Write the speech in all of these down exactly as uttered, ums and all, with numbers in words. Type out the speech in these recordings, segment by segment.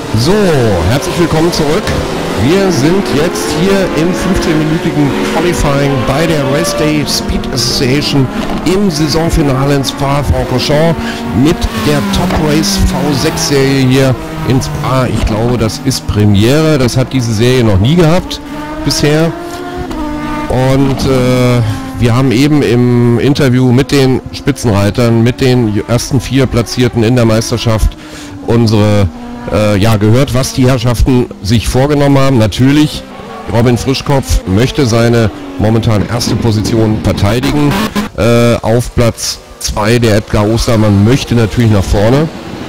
So, herzlich willkommen zurück. Wir sind jetzt hier im fünfzehnminütigen Qualifying bei der Race Day Speed Association im Saisonfinale in Spa-Francorchamps mit der Top Race V sechs Serie hier in Spa. Ich glaube, das ist Premiere. Das hat diese Serie noch nie gehabt bisher. Und äh, wir haben eben im Interview mit den Spitzenreitern, mit den ersten vier Platzierten in der Meisterschaft unsere Äh, ja, gehört, was die Herrschaften sich vorgenommen haben. Natürlich, Robin Frischkopf möchte seine momentan erste Position verteidigen. Äh, auf Platz zwei der Edgar Ostermann möchte natürlich nach vorne.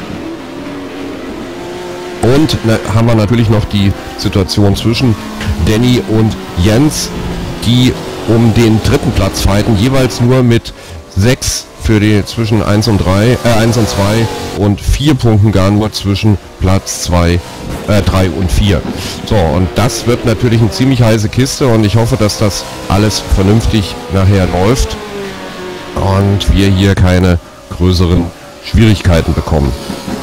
Und na, haben wir natürlich noch die Situation zwischen Danny und Jens, die um den dritten Platz fighten, jeweils nur mit sechs für die zwischen eins und drei, äh eins und zwei und vier Punkten gar nur zwischen Platz zwei, äh, drei und vier. So, und das wird natürlich eine ziemlich heiße Kiste und ich hoffe, dass das alles vernünftig nachher läuft und wir hier keine größeren Schwierigkeiten bekommen.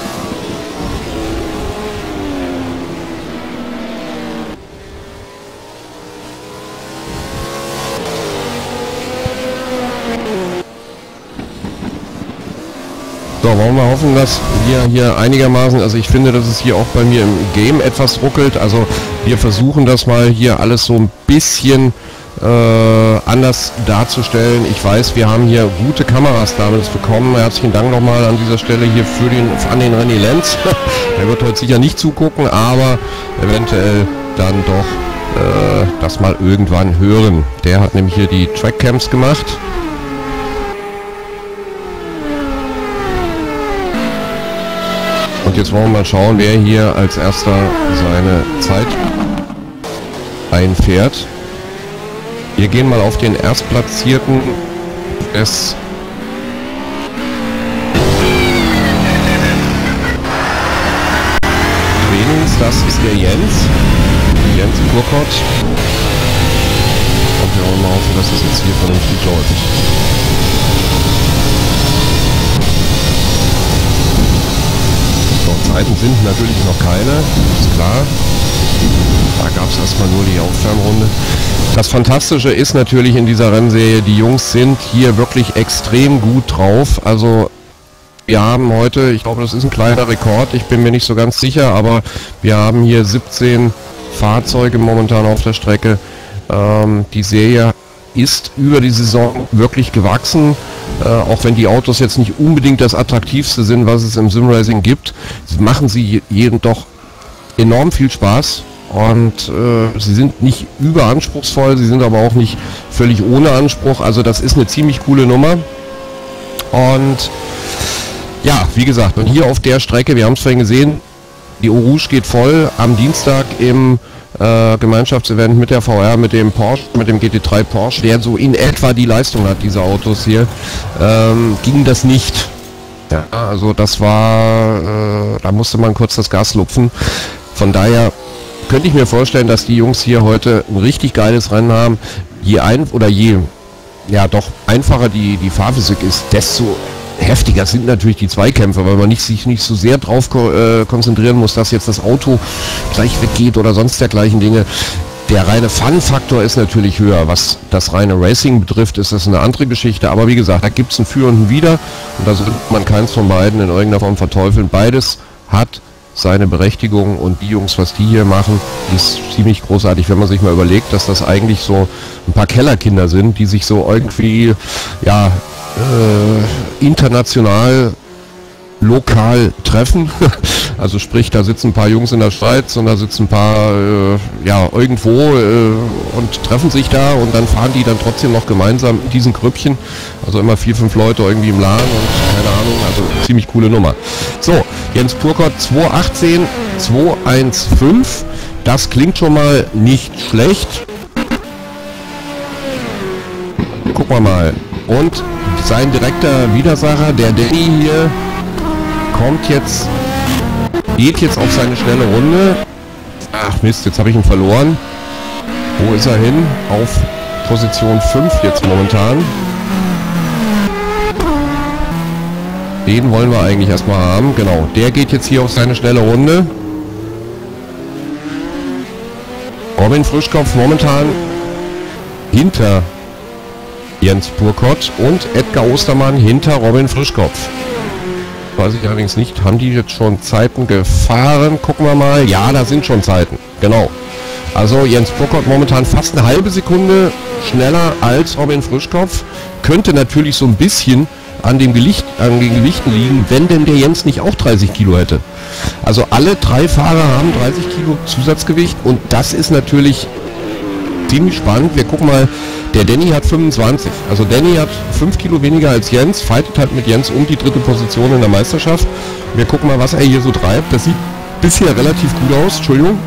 So, wollen wir hoffen, dass wir hier einigermaßen, also ich finde, dass es hier auch bei mir im Game etwas ruckelt, also wir versuchen das mal hier alles so ein bisschen äh, anders darzustellen. Ich weiß, wir haben hier gute Kameras damals bekommen, herzlichen Dank nochmal an dieser Stelle hier für den, an den René Lenz. Er wird heute sicher nicht zugucken, aber eventuell dann doch äh, das mal irgendwann hören. Der hat nämlich hier die Trackcams gemacht. Und jetzt wollen wir mal schauen, wer hier als erster seine Zeit einfährt. Wir gehen mal auf den Erstplatzierten des Trainings. Das ist der Jens. Jens Purkott. Und wir wollen mal hoffen, dass es jetzt hier vernünftig läuft. Zeiten sind natürlich noch keine, ist klar. Da gab es erstmal nur die Aufwärmrunde. Das Fantastische ist natürlich in dieser Rennserie, die Jungs sind hier wirklich extrem gut drauf. Also wir haben heute, ich glaube, das ist ein kleiner Rekord, ich bin mir nicht so ganz sicher, aber wir haben hier siebzehn Fahrzeuge momentan auf der Strecke. Ähm, die Serie ist über die Saison wirklich gewachsen, äh, auch wenn die Autos jetzt nicht unbedingt das attraktivste sind, was es im Simracing gibt, machen sie jedem doch enorm viel Spaß und äh, sie sind nicht überanspruchsvoll, sie sind aber auch nicht völlig ohne Anspruch, also das ist eine ziemlich coole Nummer. Und ja, wie gesagt, und hier auf der Strecke, wir haben es vorhin gesehen, die Eau Rouge geht voll am Dienstag im Äh, Gemeinschaftsevent mit der V R, mit dem Porsche, mit dem G T drei Porsche, der so in etwa die Leistung hat, diese Autos hier, ähm, ging das nicht. Ja, also das war, äh, da musste man kurz das Gas lupfen. Von daher könnte ich mir vorstellen, dass die Jungs hier heute ein richtig geiles Rennen haben. Je ein oder je, ja doch einfacher die, die Fahrphysik ist, desto heftiger sind natürlich die Zweikämpfe, weil man nicht, sich nicht so sehr drauf ko äh, konzentrieren muss, dass jetzt das Auto gleich weggeht oder sonst dergleichen Dinge. Der reine Fun-Faktor ist natürlich höher. Was das reine Racing betrifft, ist das eine andere Geschichte. Aber wie gesagt, da gibt es ein Für und ein Wider. Und da sollte man keins von beiden in irgendeiner Form verteufeln. Beides hat seine Berechtigung und die Jungs, was die hier machen, ist ziemlich großartig, wenn man sich mal überlegt, dass das eigentlich so ein paar Kellerkinder sind, die sich so irgendwie, ja, Äh, international, lokal treffen. Also sprich, da sitzen ein paar Jungs in der Schweiz und da sitzen ein paar äh, ja irgendwo äh, und treffen sich da und dann fahren die dann trotzdem noch gemeinsam in diesen Grüppchen. Also immer vier, fünf Leute irgendwie im Laden und keine Ahnung, also ziemlich coole Nummer. So, Jens Purkott zwei achtzehn zwei fünfzehn. Das klingt schon mal nicht schlecht. Gucken wir mal. Und sein direkter Widersacher, der Danny hier, kommt jetzt, geht jetzt auf seine schnelle Runde. Ach Mist, jetzt habe ich ihn verloren. Wo ist er hin? Auf Position fünf jetzt momentan. Den wollen wir eigentlich erstmal haben. Genau, der geht jetzt hier auf seine schnelle Runde. Robin Frischkopf momentan hinter Jens Purkott und Edgar Ostermann hinter Robin Frischkopf. Weiß ich allerdings nicht, haben die jetzt schon Zeiten gefahren? Gucken wir mal. Ja, da sind schon Zeiten. Genau. Also Jens Purkott momentan fast eine halbe Sekunde schneller als Robin Frischkopf. Könnte natürlich so ein bisschen an dem Gewicht, an den Gewichten liegen, wenn denn der Jens nicht auch dreißig Kilo hätte. Also alle drei Fahrer haben dreißig Kilo Zusatzgewicht und das ist natürlich ziemlich spannend. Wir gucken mal, der Danny hat fünfundzwanzig. Also Danny hat fünf Kilo weniger als Jens, fightet halt mit Jens um die dritte Position in der Meisterschaft. Wir gucken mal, was er hier so treibt. Das sieht bisher relativ gut aus. Entschuldigung.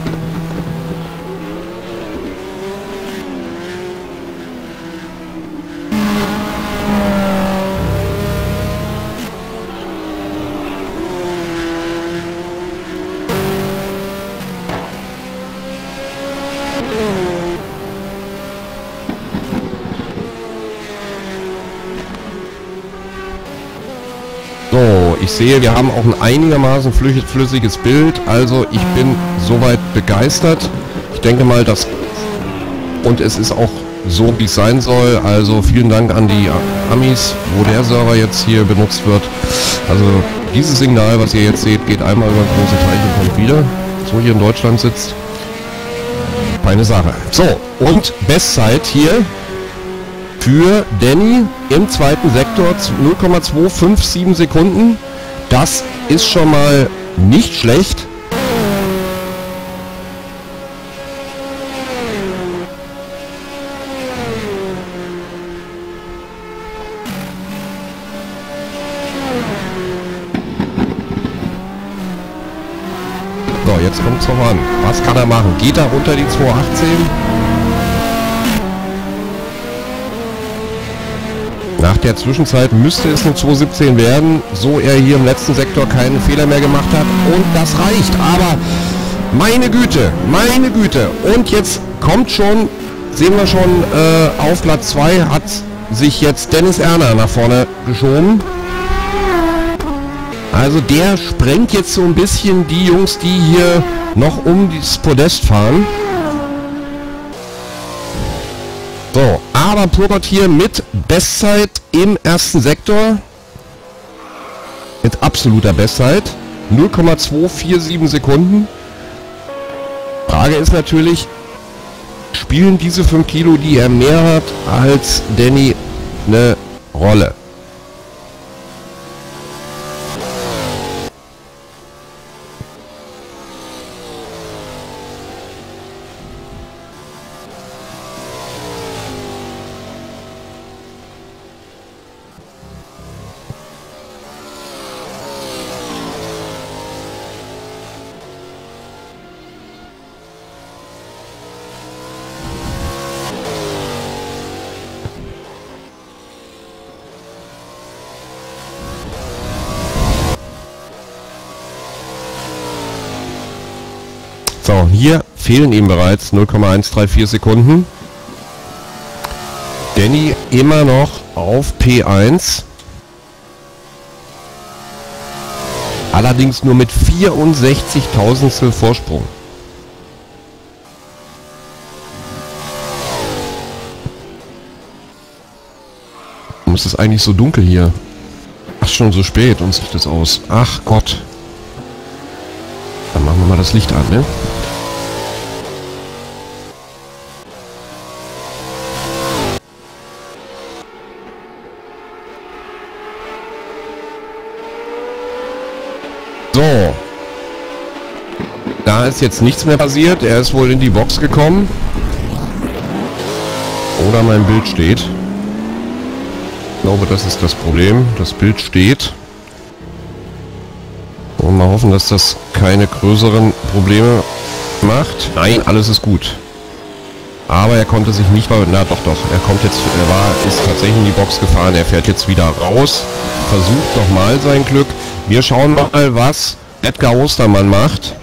So, ich sehe, wir haben auch ein einigermaßen flüssiges Bild, also ich bin soweit begeistert. Ich denke mal, dass und es ist auch so, wie es sein soll. Also vielen Dank an die Amis, wo der Server jetzt hier benutzt wird. Also dieses Signal, was ihr jetzt seht, geht einmal über das große Teich und kommt wieder. So hier in Deutschland sitzt. Feine Sache. So, und Bestzeit hier für Danny im zweiten Sektor null Komma zwei fünf sieben Sekunden. Das ist schon mal nicht schlecht. So, jetzt kommt es noch an. Was kann er machen? Geht er unter die zwei achtzehn? Nach der Zwischenzeit müsste es eine zwei siebzehn werden, so er hier im letzten Sektor keinen Fehler mehr gemacht hat. Und das reicht, aber meine Güte, meine Güte. Und jetzt kommt schon, sehen wir schon, äh, auf Platz zwei hat sich jetzt Dennis Erner nach vorne geschoben. Also der sprengt jetzt so ein bisschen die Jungs, die hier noch um das Podest fahren. So, aber Purkott hier mit Bestzeit im ersten Sektor. Mit absoluter Bestzeit. null Komma zwei vier sieben Sekunden. Frage ist natürlich, spielen diese fünf Kilo, die er mehr hat als Danny, eine Rolle? So, hier fehlen ihm bereits null Komma eins drei vier Sekunden. Danny immer noch auf P eins. Allerdings nur mit vierundsechzig Tausendstel Vorsprung. Warum ist es eigentlich so dunkel hier? Ach, schon so spät und sieht das aus. Ach Gott. Dann machen wir mal das Licht an, ne? So. Da ist jetzt nichts mehr passiert. Er ist wohl in die Box gekommen. Oder mein Bild steht. Ich glaube, das ist das Problem. Das Bild steht. Und mal hoffen, dass das keine größeren Probleme macht. Nein, alles ist gut. Aber er konnte sich nicht... Na doch, doch. Er kommt jetzt... Er war, ist tatsächlich in die Box gefahren. Er fährt jetzt wieder raus. Versucht nochmal sein Glück. Wir schauen mal, was Edgar Ostermann macht.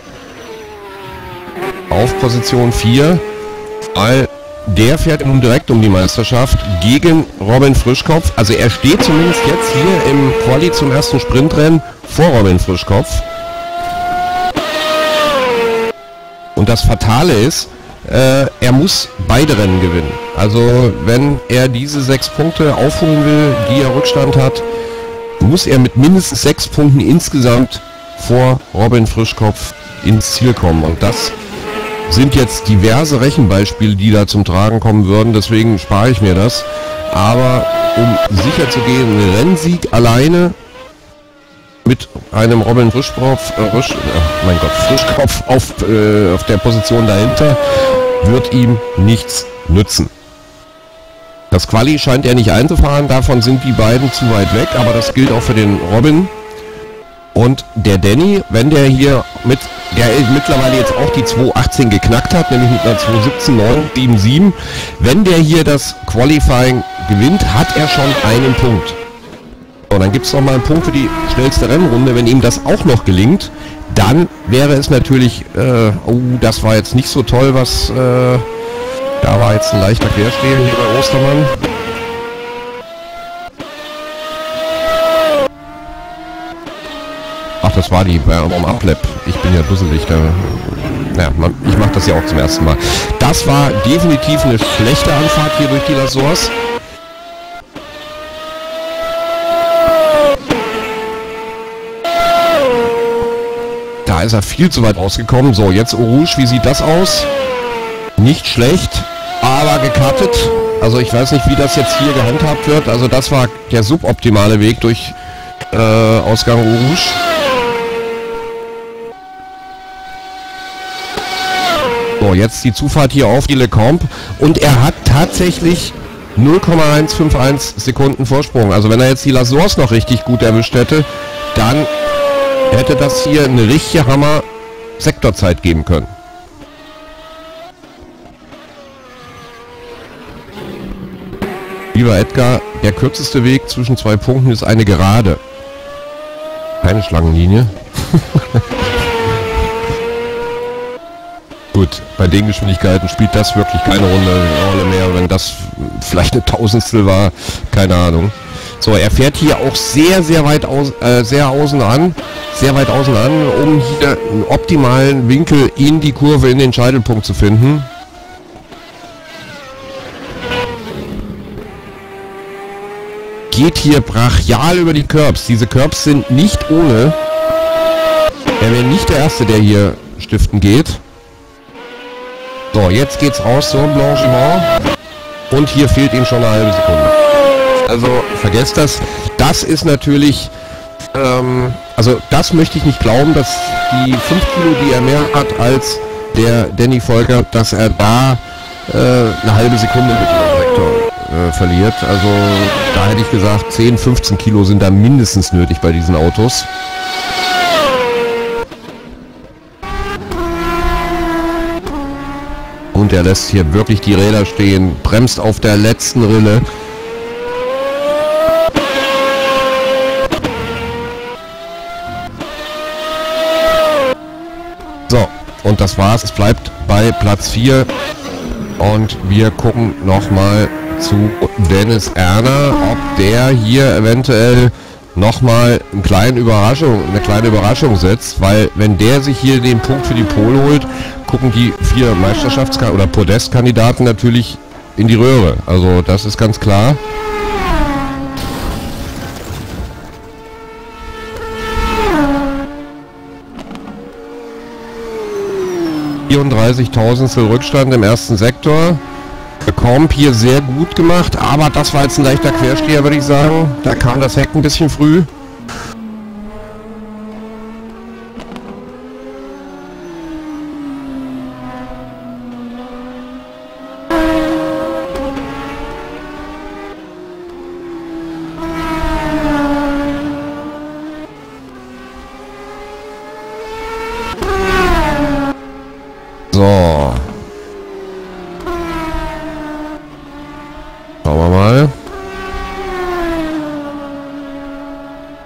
Auf Position vier. Weil der fährt nun direkt um die Meisterschaft gegen Robin Frischkopf. Also er steht zumindest jetzt hier im Quali zum ersten Sprintrennen vor Robin Frischkopf. Und das Fatale ist, Äh, er muss beide Rennen gewinnen. Also wenn er diese sechs Punkte aufholen will, die er Rückstand hat, muss er mit mindestens sechs Punkten insgesamt vor Robin Frischkopf ins Ziel kommen. Und das sind jetzt diverse Rechenbeispiele, die da zum Tragen kommen würden. Deswegen spare ich mir das. Aber um sicher zu gehen, ein Rennsieg alleine mit einem Robin Frischkopf, äh, Frisch, äh, mein Gott, Frischkopf auf, äh, auf der Position dahinter, wird ihm nichts nützen. Das Quali scheint er nicht einzufahren, davon sind die beiden zu weit weg, aber das gilt auch für den Robin. Und der Danny, wenn der hier mit, der mittlerweile jetzt auch die zwei achtzehn geknackt hat, nämlich mit einer zwei siebzehn neun sieben sieben, wenn der hier das Qualifying gewinnt, hat er schon einen Punkt. Und dann gibt es noch mal einen Punkt für die schnellste Rennrunde. Wenn ihm das auch noch gelingt, dann wäre es natürlich, äh, oh, das war jetzt nicht so toll, was, äh, da war jetzt ein leichter Quersteher hier bei Ostermann. Ach, das war die Warm-Up-Lap. Ich bin ja dusselig, da, ja, man, ich mache das ja auch zum ersten Mal. Das war definitiv eine schlechte Anfahrt hier durch die Lasors. Da ist er viel zu weit rausgekommen. So, jetzt Eau Rouge, wie sieht das aus? Nicht schlecht, aber gecuttet. Also ich weiß nicht, wie das jetzt hier gehandhabt wird. Also das war der suboptimale Weg durch äh, Ausgang Eau Rouge. So, jetzt die Zufahrt hier auf die Le Combe. Und er hat tatsächlich null Komma eins fünf eins Sekunden Vorsprung. Also wenn er jetzt die Lasors noch richtig gut erwischt hätte, dann hätte das hier eine richtige Hammer-Sektorzeit geben können. Lieber Edgar, der kürzeste Weg zwischen zwei Punkten ist eine Gerade. Keine Schlangenlinie. Gut, bei den Geschwindigkeiten spielt das wirklich keine Runde, Rolle mehr, wenn das vielleicht eine Tausendstel war, keine Ahnung. So, er fährt hier auch sehr, sehr weit aus, äh, sehr außen an, sehr weit außen an, um hier einen optimalen Winkel in die Kurve, in den Scheitelpunkt zu finden. Geht hier brachial über die Curbs. Diese Curbs sind nicht ohne. Er wäre nicht der Erste, der hier stiften geht. So, jetzt geht's raus zum Blanchiment. Und hier fehlt ihm schon eine halbe Sekunde. Also vergesst das. Das ist natürlich, ähm, also das möchte ich nicht glauben, dass die fünf Kilo, die er mehr hat als der Danny Volker, dass er da äh, eine halbe Sekunde mit dem Sektor äh, verliert. Also da hätte ich gesagt, zehn, fünfzehn Kilo sind da mindestens nötig bei diesen Autos. Und er lässt hier wirklich die Räder stehen, bremst auf der letzten Rille. So, und das war's. Es bleibt bei Platz vier. Und wir gucken nochmal zu Dennis Erner, ob der hier eventuell nochmal eine kleine Überraschung, eine kleine Überraschung setzt, weil wenn der sich hier den Punkt für die Pole holt, gucken die vier Meisterschafts- oder Podestkandidaten natürlich in die Röhre. Also das ist ganz klar. vierunddreißig Tausendstel Rückstand im ersten Sektor. Comp hier sehr gut gemacht, aber das war jetzt ein leichter Quersteher, würde ich sagen. Da kam das Heck ein bisschen früh. So. Schauen wir mal.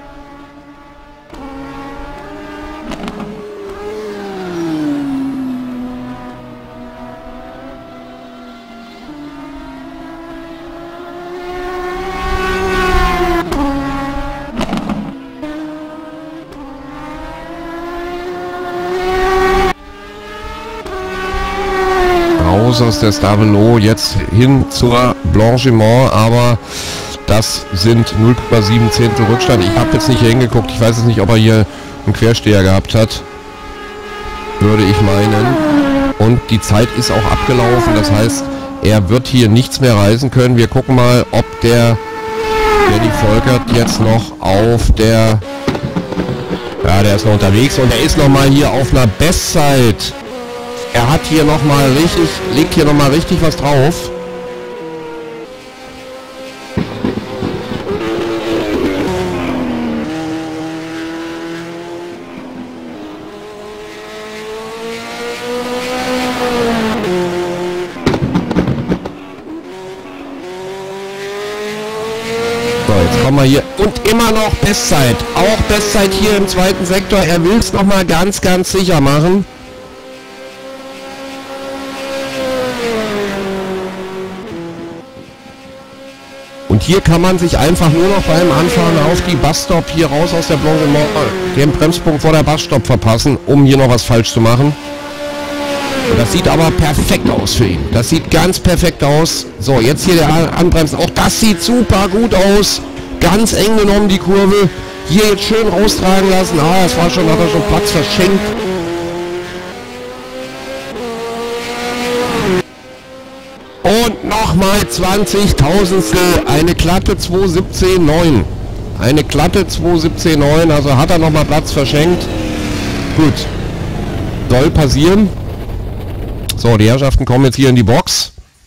raus aus der Stavelot, jetzt hin zur Blanchiment, aber das sind null Komma sieben Zehntel Rückstand. Ich habe jetzt nicht hier hingeguckt, ich weiß jetzt nicht, ob er hier einen Quersteher gehabt hat, würde ich meinen. Und die Zeit ist auch abgelaufen, das heißt, er wird hier nichts mehr reisen können. Wir gucken mal, ob der Danny Volkert jetzt noch auf der... Ja, der ist noch unterwegs und er ist noch mal hier auf einer Bestzeit. Er hat hier noch mal richtig, legt hier noch mal richtig was drauf. Kommen wir hier und immer noch Bestzeit, auch Bestzeit hier im zweiten Sektor. Er will es noch mal ganz, ganz sicher machen. Und hier kann man sich einfach nur noch beim Anfahren auf die Busstop hier raus aus der Blanchiment den Bremspunkt vor der Busstop verpassen, um hier noch was falsch zu machen. Und das sieht aber perfekt aus für ihn. Das sieht ganz perfekt aus. So, jetzt hier der Anbremsen. Auch das sieht super gut aus. Ganz eng genommen die Kurve. Hier jetzt schön raustragen lassen. Ah, das war schon, hat er schon Platz verschenkt. Und nochmal zwanzig Tausendstel. Eine glatte zwei siebzehn neun. Eine glatte zwei siebzehn neun. Also hat er nochmal Platz verschenkt. Gut. Soll passieren. So, die Herrschaften kommen jetzt hier in die Box.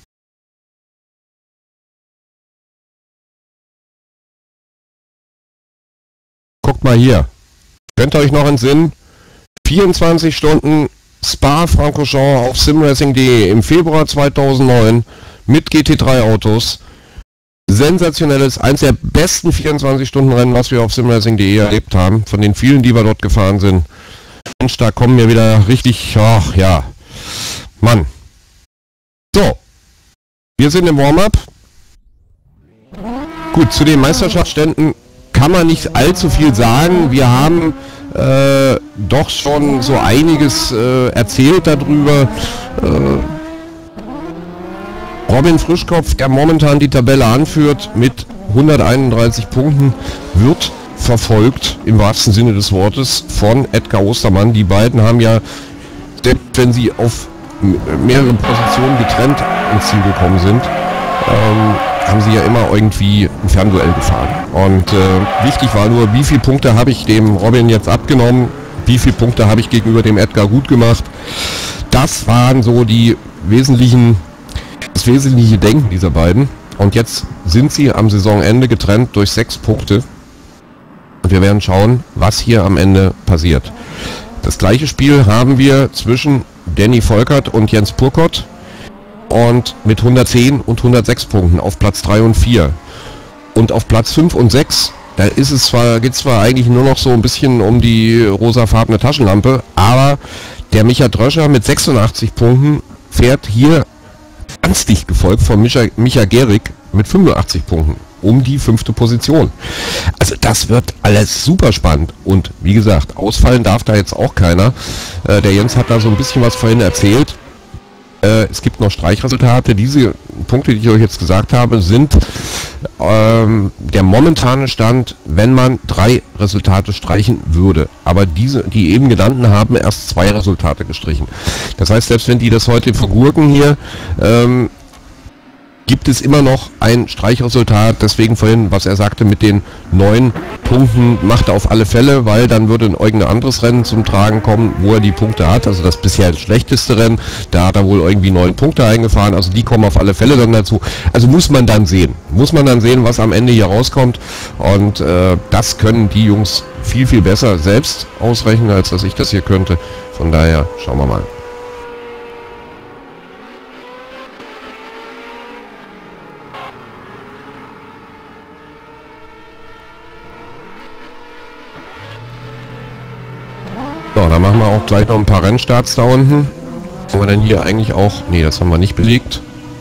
Guckt mal hier. Könnt ihr euch noch entsinnen? vierundzwanzig Stunden Spa-Francorchamps auf simracing punkt de im Februar zweitausendneun mit G T drei Autos. Sensationelles, eins der besten vierundzwanzig Stunden Rennen, was wir auf simracing punkt de erlebt haben. Von den vielen, die wir dort gefahren sind. Mensch, da kommen wir wieder richtig, ach ja, Mann. So, wir sind im Warm-up. Gut, zu den Meisterschaftsständen kann man nicht allzu viel sagen. Wir haben äh, doch schon so einiges äh, erzählt darüber. Äh, Robin Frischkopf, der momentan die Tabelle anführt mit hunderteinunddreißig Punkten, wird verfolgt im wahrsten Sinne des Wortes von Edgar Ostermann. Die beiden haben ja, wenn sie auf mehrere Positionen getrennt ins Ziel gekommen sind, ähm, haben sie ja immer irgendwie ein Fernduell gefahren. Und äh, wichtig war nur, wie viele Punkte habe ich dem Robin jetzt abgenommen, wie viele Punkte habe ich gegenüber dem Edgar gut gemacht. Das waren so die wesentlichen, das wesentliche Denken dieser beiden. Und jetzt sind sie am Saisonende getrennt durch sechs Punkte. Und wir werden schauen, was hier am Ende passiert. Das gleiche Spiel haben wir zwischen Danny Volkert und Jens Purkott. Und mit hundertzehn und hundertsechs Punkten auf Platz drei und vier. Und auf Platz fünf und sechs, da ist es zwar, geht zwar eigentlich nur noch so ein bisschen um die rosafarbene Taschenlampe, aber der Micha Dröscher mit sechsundachtzig Punkten fährt hier ganz dicht gefolgt von Micha, Micha Gehrig mit fünfundachtzig Punkten um die fünfte Position. Also das wird alles super spannend. Und wie gesagt, ausfallen darf da jetzt auch keiner. Äh, der Jens hat da so ein bisschen was vorhin erzählt. Es gibt noch Streichresultate. Diese Punkte, die ich euch jetzt gesagt habe, sind ähm, der momentane Stand, wenn man drei Resultate streichen würde. Aber diese, die eben genannten, haben erst zwei Resultate gestrichen. Das heißt, selbst wenn die das heute vergurken hier, ähm, gibt es immer noch ein Streichresultat. Deswegen vorhin, was er sagte mit den neun Punkten, macht er auf alle Fälle, weil dann würde irgendein anderes Rennen zum Tragen kommen, wo er die Punkte hat. Also das bisher schlechteste Rennen, da hat er wohl irgendwie neun Punkte eingefahren. Also die kommen auf alle Fälle dann dazu. Also muss man dann sehen. Muss man dann sehen, was am Ende hier rauskommt. Und äh, das können die Jungs viel, viel besser selbst ausrechnen, als dass ich das hier könnte. Von daher schauen wir mal. So, dann machen wir auch gleich noch ein paar Rennstarts da unten. Haben wir denn hier eigentlich auch... Nee, das haben wir nicht belegt.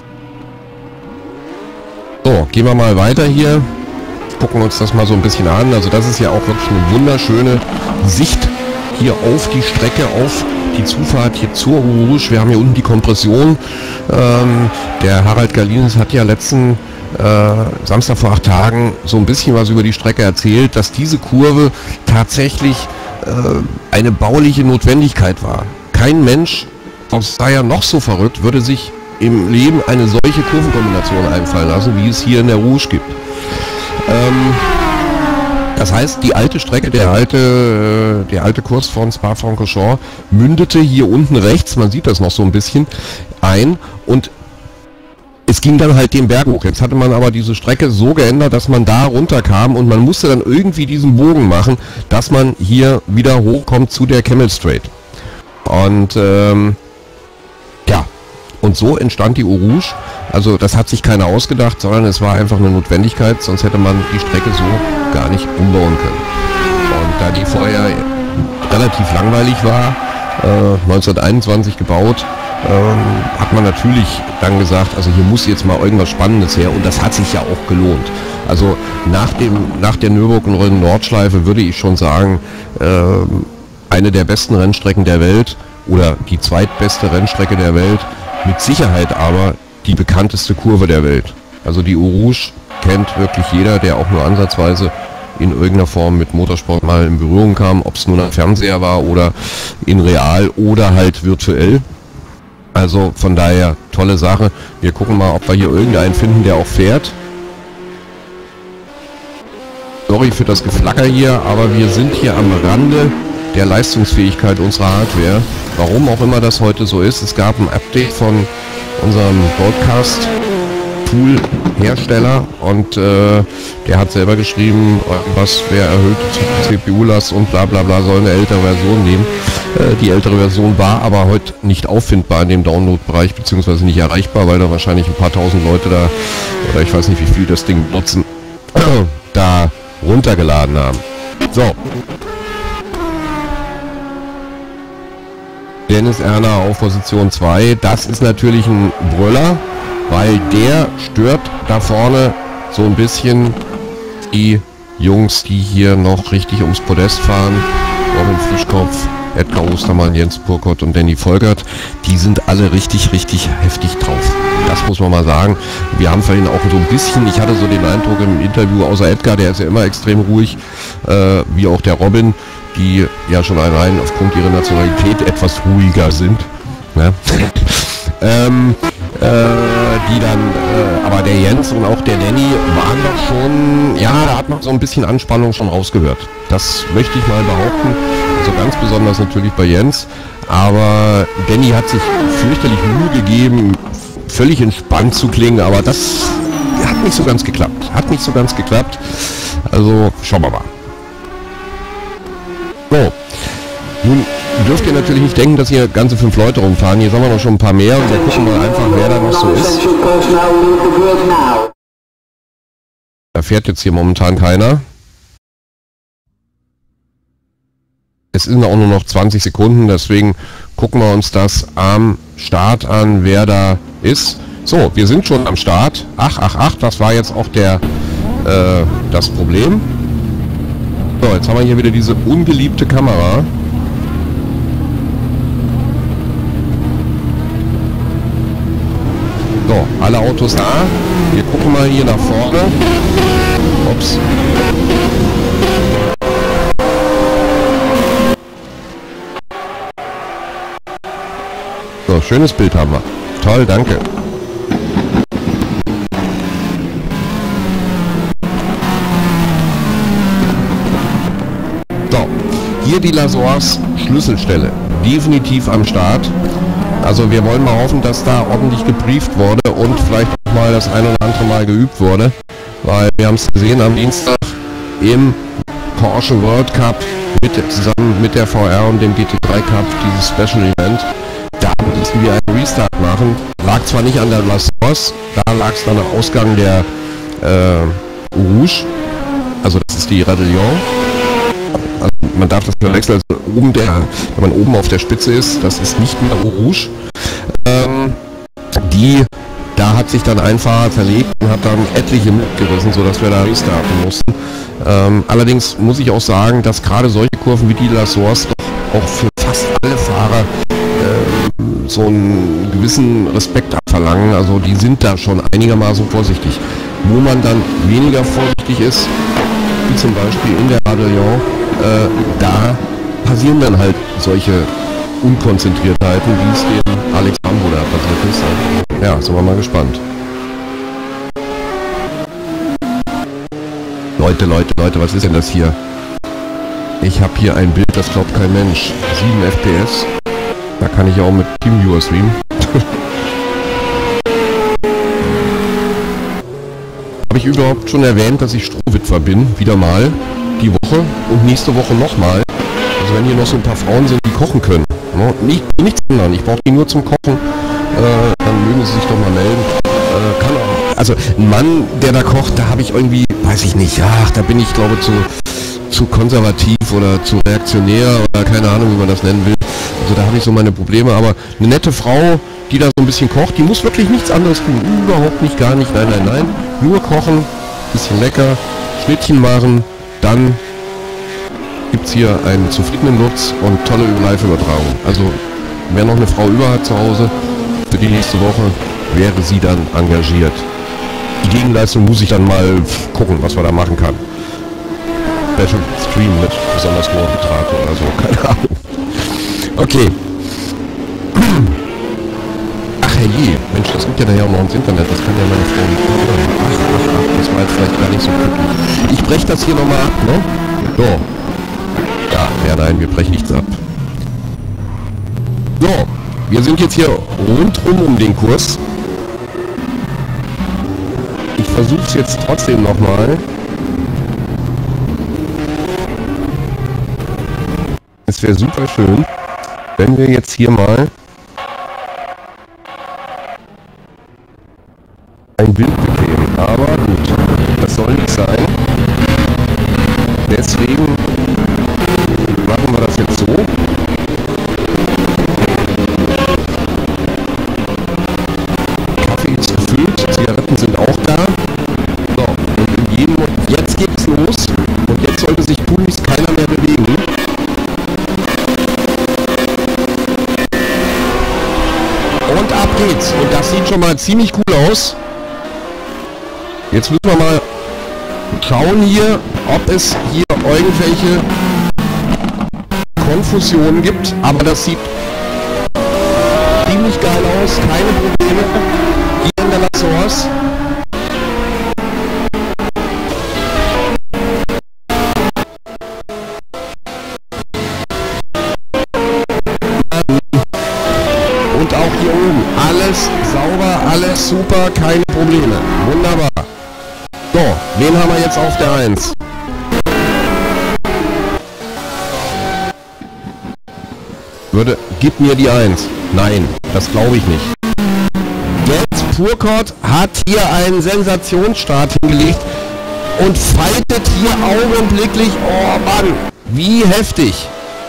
So, gehen wir mal weiter hier. Gucken uns das mal so ein bisschen an. Also das ist ja auch wirklich eine wunderschöne Sicht hier auf die Strecke, auf die Zufahrt hier zur Eau Rouge. Wir haben hier unten die Kompression. Ähm, der Harald Gallinis hat ja letzten äh, Samstag vor acht Tagen so ein bisschen was über die Strecke erzählt, dass diese Kurve tatsächlich äh, eine bauliche Notwendigkeit war. Kein Mensch, sei er noch so verrückt, würde sich im Leben eine solche Kurvenkombination einfallen lassen, wie es hier in der Rouge gibt. Ähm, das heißt, die alte Strecke, der alte, äh, der alte Kurs von Spa-Francorchamps mündete hier unten rechts, man sieht das noch so ein bisschen, ein und es ging dann halt den Berg hoch. Jetzt hatte man aber diese Strecke so geändert, dass man da runterkam und man musste dann irgendwie diesen Bogen machen, dass man hier wieder hochkommt zu der Camel Straight. Und ähm, ja, und so entstand die Eau Rouge. Also das hat sich keiner ausgedacht, sondern es war einfach eine Notwendigkeit, sonst hätte man die Strecke so gar nicht umbauen können. Und da die vorher relativ langweilig war, äh, neunzehnhunderteinundzwanzig gebaut, ähm, hat man natürlich dann gesagt, also hier muss jetzt mal irgendwas Spannendes her und das hat sich ja auch gelohnt. Also nach dem nach der Nürburgring Nordschleife würde ich schon sagen, äh, eine der besten Rennstrecken der Welt oder die zweitbeste Rennstrecke der Welt, mit Sicherheit aber die bekannteste Kurve der Welt. Also die Eau Rouge kennt wirklich jeder, der auch nur ansatzweise in irgendeiner Form mit Motorsport mal in Berührung kam, ob es nun ein Fernseher war oder in real oder halt virtuell. Also von daher tolle Sache. Wir gucken mal, ob wir hier irgendeinen finden, der auch fährt. Sorry für das Geflacker hier, aber wir sind hier am Rande der Leistungsfähigkeit unserer Hardware. Warum auch immer das heute so ist. Es gab ein Update von unserem Broadcast-Tool-Hersteller und äh, der hat selber geschrieben, was wer erhöhte C P U-Last und bla bla bla soll eine ältere Version nehmen. Äh, die ältere Version war aber heute nicht auffindbar in dem Download-Bereich, beziehungsweise nicht erreichbar, weil da wahrscheinlich ein paar tausend Leute da, oder ich weiß nicht wie viel das Ding nutzen, da runtergeladen haben. So. Dennis Erner auf Position zwei, das ist natürlich ein Brüller, weil der stört da vorne so ein bisschen die Jungs, die hier noch richtig ums Podest fahren. Robin Frischkopf, Edgar Ostermann, Jens Purkott und Danny Volkert, die sind alle richtig, richtig heftig drauf. Das muss man mal sagen. Wir haben vorhin auch so ein bisschen, ich hatte so den Eindruck im Interview, außer Edgar, der ist ja immer extrem ruhig, äh, wie auch der Robin, die ja schon allein aufgrund ihrer Nationalität etwas ruhiger sind. Ne? ähm, äh, die dann, äh, aber der Jens und auch der Danny waren doch schon, ja, da hat man so ein bisschen Anspannung schon rausgehört. Das möchte ich mal behaupten. Also ganz besonders natürlich bei Jens. Aber Danny hat sich fürchterlich Mühe gegeben, völlig entspannt zu klingen, aber das hat nicht so ganz geklappt. Hat nicht so ganz geklappt. Also schauen wir mal. So, nun dürft ihr natürlich nicht denken, dass hier ganze fünf Leute rumfahren. Hier sind wir noch schon ein paar mehr und wir gucken mal einfach, wer da noch so ist. Da fährt jetzt hier momentan keiner. Es sind auch nur noch zwanzig Sekunden, deswegen gucken wir uns das am Start an, wer da ist. So, wir sind schon am Start. Ach, ach, ach, das war jetzt auch der äh, das Problem. So, jetzt haben wir hier wieder diese ungeliebte Kamera. So, alle Autos da. Wir gucken mal hier nach vorne. Ups. So, schönes Bild haben wir. Toll, danke. So, hier die Lasors Schlüsselstelle. Definitiv am Start. Also wir wollen mal hoffen, dass da ordentlich gebrieft wurde und vielleicht auch mal das ein oder andere Mal geübt wurde. Weil wir haben es gesehen am Dienstag im Porsche World Cup mit, zusammen mit der V R und dem G T drei Cup, dieses Special Event. Da mussten wir einen Restart machen. Lag zwar nicht an der Lasors, da lag es dann am Ausgang der äh, Rouge. Also das ist die Radillon. Also man darf das verwechseln, also oben der, wenn man oben auf der Spitze ist, das ist nicht mehr Eau Rouge. Ähm, die, da hat sich dann ein Fahrer zerlegt und hat dann etliche mitgerissen, sodass wir da restarten mussten. Ähm, allerdings muss ich auch sagen, dass gerade solche Kurven wie die Lasors doch auch für fast alle Fahrer so einen gewissen Respekt abverlangen. Also die sind da schon einigermaßen vorsichtig. Wo man dann weniger vorsichtig ist, wie zum Beispiel in der Bataillon, äh, da passieren dann halt solche Unkonzentriertheiten, wie es dem Alex Rambo da passiert ist. Ja, sind wir mal gespannt. Leute, Leute, Leute, was ist denn das hier? Ich habe hier ein Bild, das glaubt kein Mensch. sieben F P S. Da kann ich ja auch mit TeamViewer streamen. Habe ich überhaupt schon erwähnt, dass ich Strohwitwer bin? Wieder mal. Die Woche und nächste Woche nochmal. Also wenn hier noch so ein paar Frauen sind, die kochen können. No, nicht, nichts anderes. Ich brauche die nur zum Kochen. Äh, dann mögen sie sich doch mal melden. Äh, kann auch. Also ein Mann, der da kocht, da habe ich irgendwie, weiß ich nicht, ach, da bin ich glaube zu, zu konservativ oder zu reaktionär oder keine Ahnung, wie man das nennen will. Also da habe ich so meine Probleme. Aber eine nette Frau, die da so ein bisschen kocht, die muss wirklich nichts anderes tun. Überhaupt nicht, gar nicht, nein, nein, nein. Nur kochen, bisschen lecker, Schnittchen machen, dann gibt es hier einen zufriedenen Lutz und tolle Live-Übertragung. Also wer noch eine Frau über hat zu Hause, für die nächste Woche wäre sie dann engagiert. Die Gegenleistung muss ich dann mal gucken, was man da machen kann. Special Stream mit besonders hoher Betrag oder so, keine Ahnung. Okay. Ach herrje, Mensch, das gibt ja nachher auch noch ins Internet, das kann ja meine Frau nicht hören. Ach, ach, ach, das war jetzt vielleicht gar nicht so glücklich. Ich breche das hier nochmal ab, ne? So. Ja, ja, nein, wir brechen nichts ab. So, wir sind jetzt hier rundrum um den Kurs. Ich versuche es jetzt trotzdem nochmal. Es wäre super schön, wenn wir jetzt hier mal ein Bild bekämen. Aber gut, das soll nicht sein. Deswegen machen wir das jetzt so. Kaffee ist gefüllt, Zigaretten sind auch da. So, und in jedem, jetzt geht's los. Und jetzt sollte sich tunlichst keiner mehr bewegen. Und ab geht's. Und das sieht schon mal ziemlich cool aus. Jetzt müssen wir mal schauen hier, ob es hier irgendwelche Konfusionen gibt. Aber das sieht ziemlich geil aus. Keine Probleme. Hier in der La Source. Und auch hier oben. Alles sauber, alles super, keine Probleme. Wunderbar. So, wen haben wir jetzt auf der eins? Würde, gib mir die eins. Nein, das glaube ich nicht. Jetzt Purkort hat hier einen Sensationsstart hingelegt und fightet hier augenblicklich. Oh Mann, wie heftig.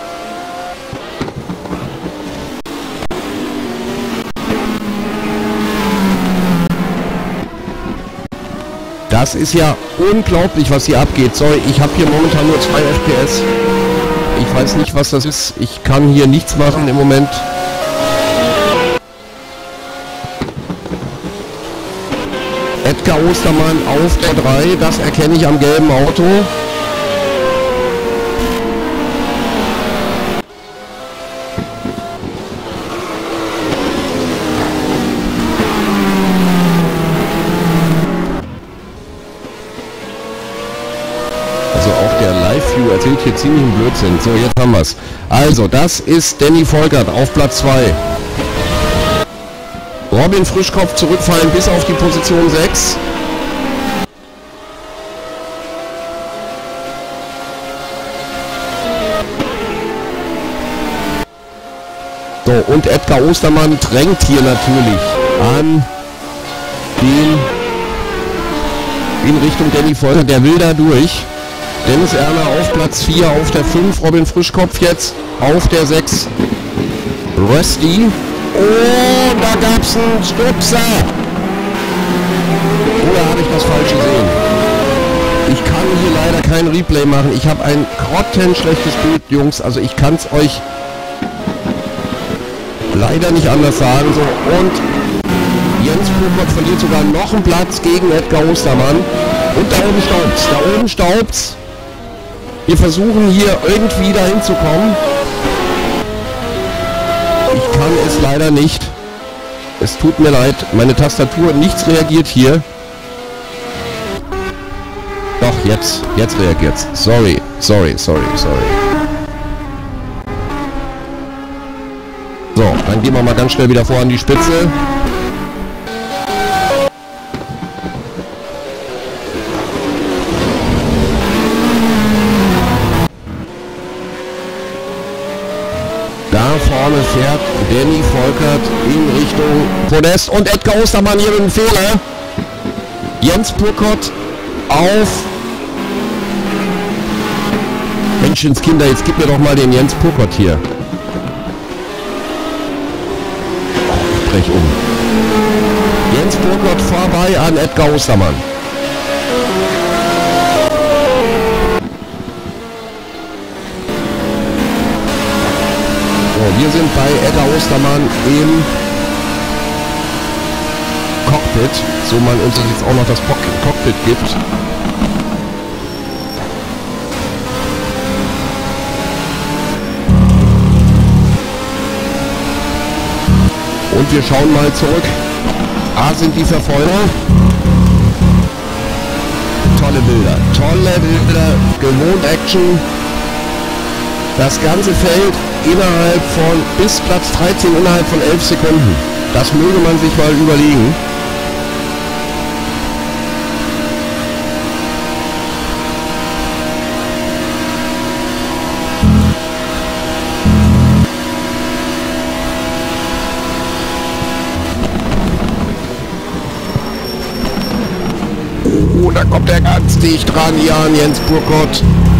Das ist ja unglaublich, was hier abgeht. Sorry, ich habe hier momentan nur zwei F P S. Ich weiß nicht, was das ist. Ich kann hier nichts machen im Moment. Edgar Ostermann auf der drei. Das erkenne ich am gelben Auto. Erzählt hier ziemlich einen Blödsinn. So, jetzt haben wir es. Also, das ist Danny Volkert auf Platz zwei. Robin Frischkopf zurückfallen bis auf die Position sechs. So, und Edgar Ostermann drängt hier natürlich an den in Richtung Danny Volkert. Der will da durch. Dennis Erler auf Platz vier, auf der fünf, Robin Frischkopf jetzt auf der sechs, Rusty. Oh, da gab es einen Stupser. Oder habe ich das falsch gesehen? Ich kann hier leider kein Replay machen. Ich habe ein grottenschlechtes Bild, Jungs. Also ich kann es euch leider nicht anders sagen. So, und Jens Purkott verliert sogar noch einen Platz gegen Edgar Ostermann. Und da oben staubt's. Da oben staubt's. Wir versuchen hier irgendwie dahin zu kommen. Ich kann es leider nicht. Es tut mir leid. Meine Tastatur, nichts reagiert hier. Doch, jetzt. Jetzt reagiert's. Sorry. Sorry, sorry, sorry. So, dann gehen wir mal ganz schnell wieder vor an die Spitze. Da vorne fährt Danny Volkert in Richtung Podest und Edgar Ostermann hier mit dem Fehler. Jens Purkott auf Menschenskinder, jetzt gib mir doch mal den Jens Purkott hier. Ich brech um. Jens Purkott vorbei an Edgar Ostermann. Wir sind bei Edgar Ostermann im Cockpit, so man uns jetzt auch noch das Cockpit gibt. Und wir schauen mal zurück. A sind die Verfolger. Tolle Bilder, tolle Bilder, gewohnt Action. Das ganze Feld innerhalb von bis Platz dreizehn innerhalb von elf Sekunden. Das möge man sich mal überlegen. Oh, da kommt er ganz dicht dran, Jan Jens Purkott.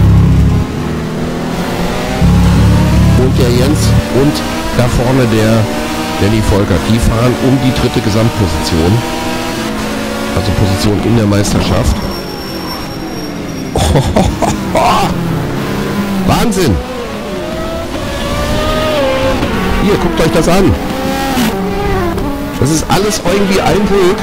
Und der Jens und da vorne der Danny Volkert, die fahren um die dritte Gesamtposition, also Position in der Meisterschaft. Oh, Wahnsinn! Hier, guckt euch das an. Das ist alles irgendwie ein Glück.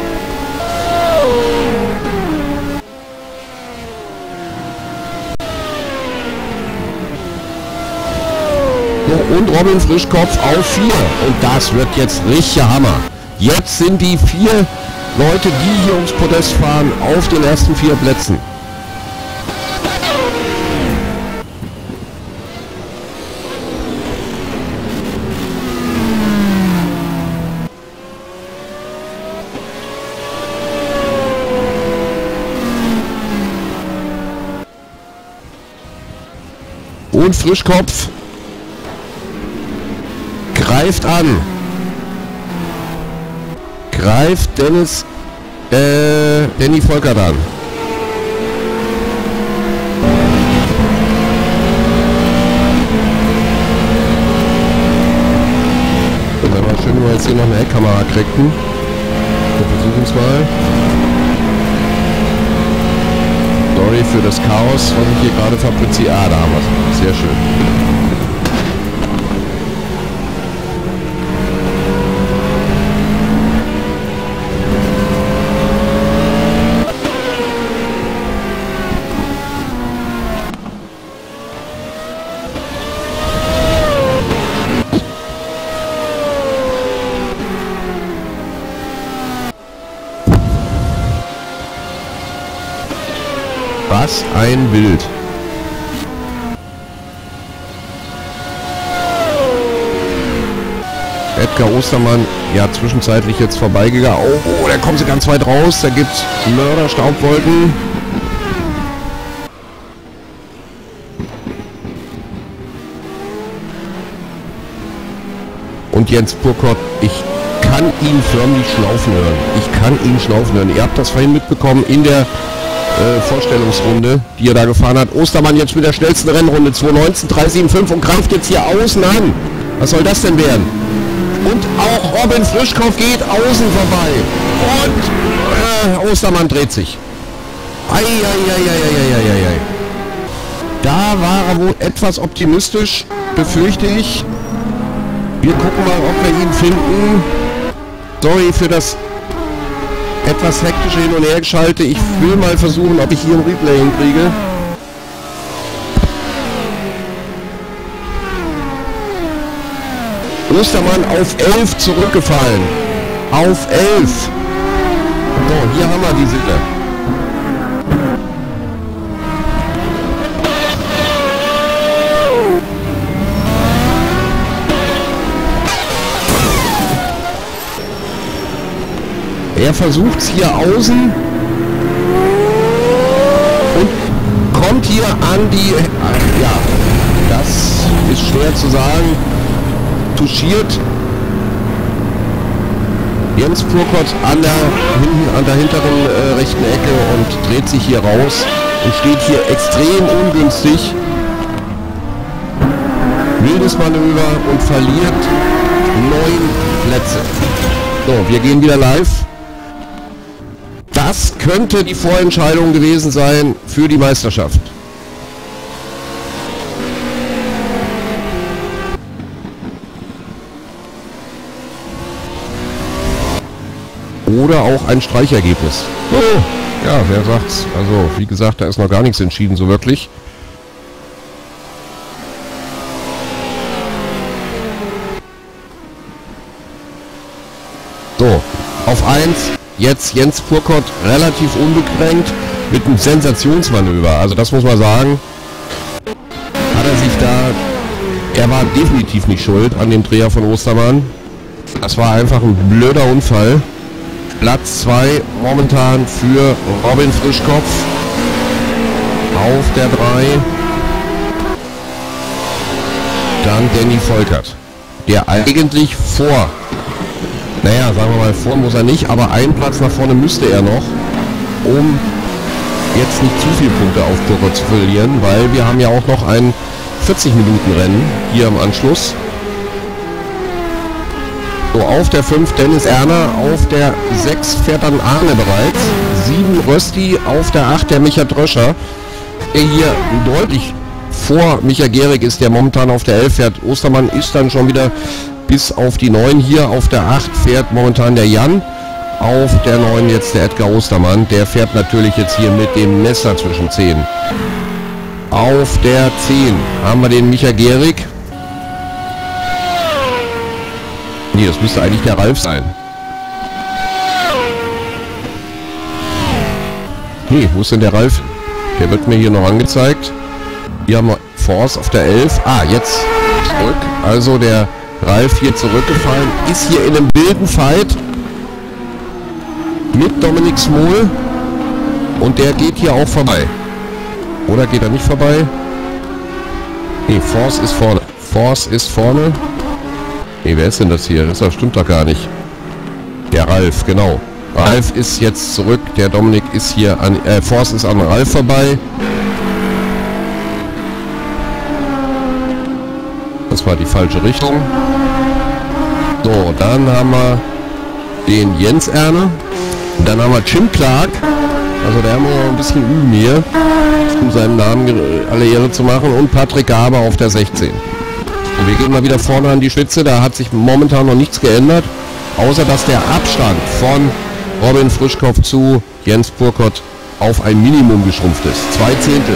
Und Robin Frischkopf auf vier. Und das wird jetzt richtig Hammer. Jetzt sind die vier Leute, die hier ums Podest fahren, auf den ersten vier Plätzen. Und Frischkopf greift an. Greift Dennis, äh, Danny Volkert an. Und dann mal schön, wenn wir jetzt hier noch eine Heckkamera kriegten. Wir versuchen es mal. Sorry für das Chaos, was ich hier gerade fabriziere. Ah, da haben wir es. Sehr schön. Was ein Bild. Edgar Ostermann, ja, zwischenzeitlich jetzt vorbeigegangen. Oh, oh, da kommen sie ganz weit raus. Da gibt es Mörderstaubwolken. Und Jens Purkott, ich kann ihn förmlich schnaufen hören. Ich kann ihn schnaufen hören. Ihr habt das vorhin mitbekommen in der Äh, Vorstellungsrunde, die er da gefahren hat. Ostermann jetzt mit der schnellsten Rennrunde, zwei neunzehn drei sieben fünf und greift jetzt hier außen an. Was soll das denn werden? Und auch Robin Frischkopf geht außen vorbei. Und äh, Ostermann dreht sich. Eieieiei. Da war er wohl etwas optimistisch, befürchte ich. Wir gucken mal, ob wir ihn finden. Sorry für das etwas hektische Hin- und Hergeschalte. Ich will mal versuchen, ob ich hier ein Replay hinkriege. Ostermann auf elf zurückgefallen. Auf elf. So, hier haben wir die Sille. Er versucht es hier außen und kommt hier an die, ja, das ist schwer zu sagen, touchiert Jens Purkott an der, hinten, an der hinteren äh, rechten Ecke und dreht sich hier raus und steht hier extrem ungünstig. Wildes Manöver und verliert neun Plätze. So, wir gehen wieder live. Das könnte die Vorentscheidung gewesen sein für die Meisterschaft. Oder auch ein Streichergebnis. Oh, ja, wer sagt's? Also, wie gesagt, da ist noch gar nichts entschieden, so wirklich. So, auf eins. Jetzt Jens Purkott relativ unbekränkt mit einem Sensationsmanöver. Also das muss man sagen. Hat er sich da... Er war definitiv nicht schuld an dem Dreher von Ostermann. Das war einfach ein blöder Unfall. Platz zwei momentan für Robin Frischkopf. Auf der drei. Dann Danny Volkert. Der eigentlich vor... Naja, sagen wir mal, vor muss er nicht, aber einen Platz nach vorne müsste er noch, um jetzt nicht zu viele Punkte auf Purkott zu verlieren, weil wir haben ja auch noch ein vierzig Minuten Rennen hier im Anschluss. So, auf der fünf Dennis Erner, auf der sechs fährt dann Arne bereits, sieben Rösti, auf der acht der Micha Dröscher, der hier deutlich vor Micha Gehrig ist, der momentan auf der elf fährt. Ostermann ist dann schon wieder bis auf die neun hier. Auf der acht fährt momentan der Jan. Auf der neun jetzt der Edgar Ostermann. Der fährt natürlich jetzt hier mit dem Messer zwischen zehn. Auf der zehn haben wir den Micha Gehrig. Nee, das müsste eigentlich der Ralf sein. Nee, wo ist denn der Ralf? Der wird mir hier noch angezeigt. Hier haben wir Force auf der elf. Ah, jetzt zurück. Also der Ralf hier zurückgefallen, ist hier in einem wilden Fight mit Dominik Smol und der geht hier auch vorbei. Oder geht er nicht vorbei? Nee, Force ist vorne. Force ist vorne. Nee, wer ist denn das hier? Das stimmt doch gar nicht. Der Ralf, genau. Ralf ist jetzt zurück. Der Dominik ist hier an... Äh, Force ist an Ralf vorbei. Das war die falsche Richtung. So, dann haben wir den Jens Erner. Dann haben wir Jim Clark. Also der haben wir noch ein bisschen üben hier, um seinem Namen alle Ehre zu machen. Und Patrick Gaber auf der sechzehn. Und wir gehen mal wieder vorne an die Spitze. Da hat sich momentan noch nichts geändert. Außer dass der Abstand von Robin Frischkopf zu Jens Purkott auf ein Minimum geschrumpft ist. Zwei Zehntel.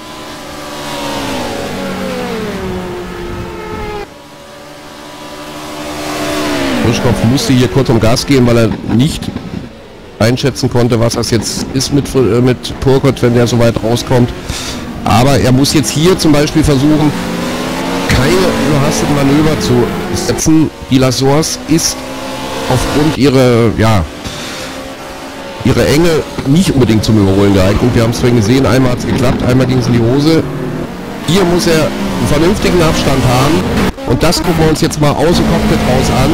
Frischkopf musste hier kurz um Gas gehen, weil er nicht einschätzen konnte, was das jetzt ist mit, äh, mit Purkott, wenn der so weit rauskommt. Aber er muss jetzt hier zum Beispiel versuchen, keine überhasteten Manöver zu setzen. Die Lasors ist aufgrund ihrer, ja, ihre Enge nicht unbedingt zum Überholen geeignet. Wir haben es vorhin gesehen, einmal hat es geklappt, einmal ging es in die Hose. Hier muss er einen vernünftigen Abstand haben. Und das gucken wir uns jetzt mal aus dem Cockpit raus an.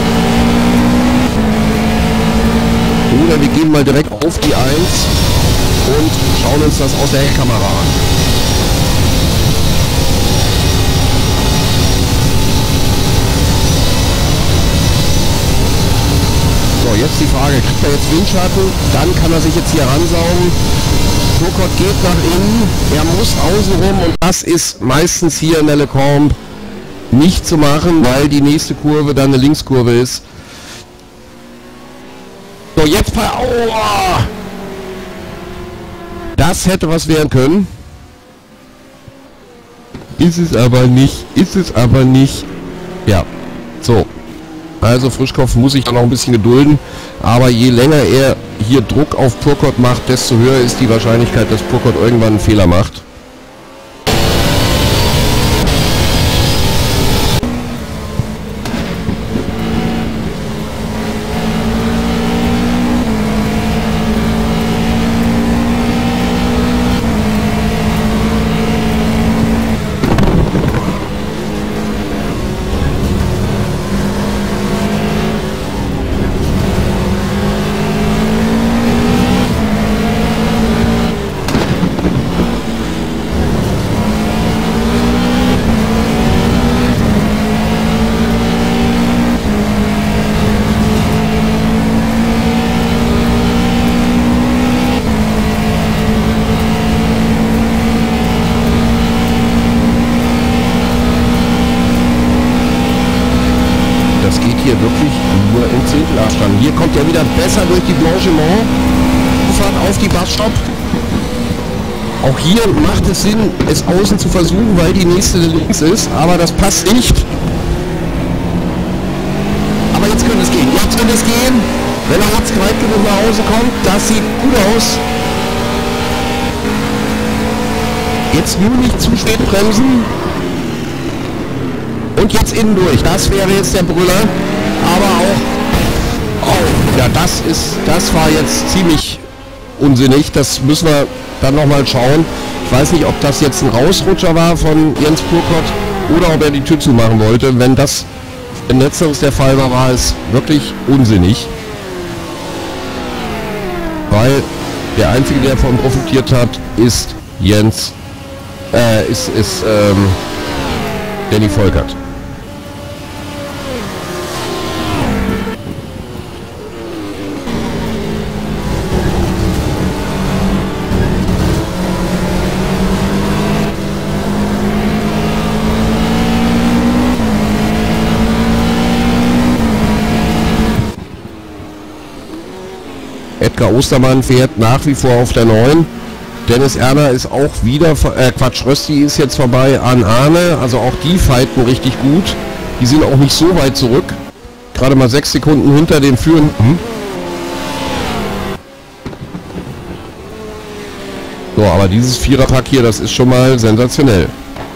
Oder wir gehen mal direkt auf die eins und schauen uns das aus der Heckkamera an. So, jetzt die Frage, kriegt er jetzt Windschatten? Dann kann er sich jetzt hier ransaugen. Purkott geht nach innen, er muss außen rum und das ist meistens hier in der Lecombe nicht zu machen, weil die nächste Kurve dann eine Linkskurve ist. So, jetzt bei Aua! Das hätte was werden können. Ist es aber nicht. Ist es aber nicht. Ja. So. Also Frischkopf muss sich da noch ein bisschen gedulden. Aber je länger er hier Druck auf Purkott macht, desto höher ist die Wahrscheinlichkeit, dass Purkott irgendwann einen Fehler macht. Hier wirklich nur im Zehntelabstand. Hier kommt er wieder besser durch die Blanchiment. Fahrt auf die Bassstopp. Auch hier macht es Sinn, es außen zu versuchen, weil die nächste links ist. Aber das passt nicht. Aber jetzt könnte es gehen. Jetzt könnte es gehen. Wenn er jetzt weit genug nach Hause kommt, das sieht gut aus. Jetzt nur nicht zu spät bremsen. Und jetzt innen durch. Das wäre jetzt der Brüller. Aber auch... Oh, ja, das ist... Das war jetzt ziemlich unsinnig. Das müssen wir dann nochmal schauen. Ich weiß nicht, ob das jetzt ein Rausrutscher war von Jens Purkott oder ob er die Tür zumachen wollte. Wenn das... Wenn letzteres der Fall war, war es wirklich unsinnig. Weil der Einzige, der davon profitiert hat, ist Jens... Äh, ist... ist ähm, Danny Volkert. Edgar Ostermann fährt nach wie vor auf der neun. Dennis Erner ist auch wieder, äh, Quatsch, Rösti ist jetzt vorbei an Arne. Also auch die fighten richtig gut. Die sind auch nicht so weit zurück. Gerade mal sechs Sekunden hinter dem Führenden. So, aber dieses Viererpack hier, das ist schon mal sensationell.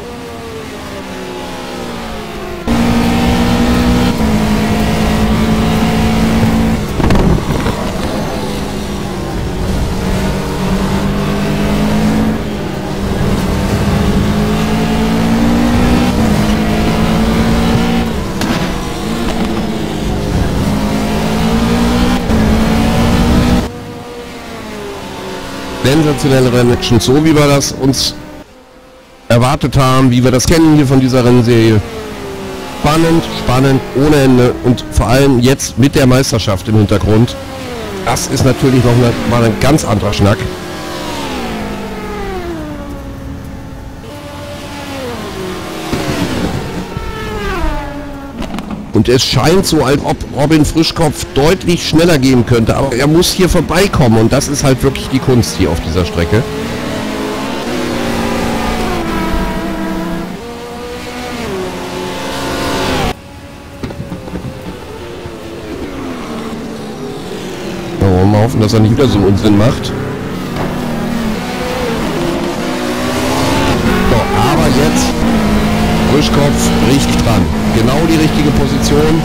Sensationelle Rennen, so wie wir das uns erwartet haben, wie wir das kennen hier von dieser Rennserie. Spannend, spannend, ohne Ende und vor allem jetzt mit der Meisterschaft im Hintergrund. Das ist natürlich noch eine, mal ein ganz anderer Schnack. Und es scheint so, als ob Robin Frischkopf deutlich schneller gehen könnte. Aber er muss hier vorbeikommen. Und das ist halt wirklich die Kunst hier auf dieser Strecke. So, wollen wir hoffen, dass er nicht wieder so einen Unsinn macht. So, aber jetzt Frischkopf richtig dran. Genau die richtige Position.